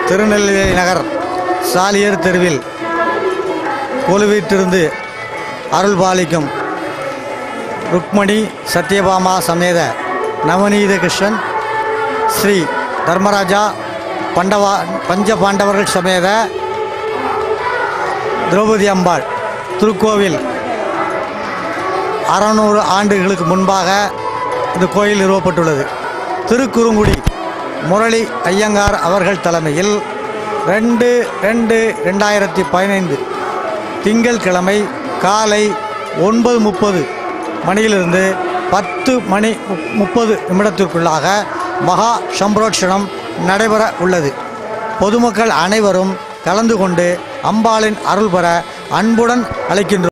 திருநெல்வேலி நகர் சாலியர் தெருவில் கொலுவீட்டிருந்து அருள் பாலிக்கும் ருக்மணி சத்யபாமா சமேத நவநீத கிருஷ்ணன் ஸ்ரீ தர்மராஜா பஞ்ச பாண்டவர்கள் சமேத திரௌபதி அம்பாள் திருக்கோவில் 600 ஆண்டுகளுக்கு முன்பாக இந்த கோயில் நிறுவப்பட்டுள்ளது. திருக்குறுங்குடி முரளி ஐயங்கார் அவர்கள் தலைமையில் 2/2/2015 திங்கட்கிழமை காலை 9:30 மணியிலிருந்து 10:30 மகா சம்பரோட்சணம் நடைபெற உள்ளது. பொதுமக்கள் அனைவரும் கலந்து கொண்டு அம்பாளின் அருள் பெற அன்புடன் அழைக்கின்றோம்.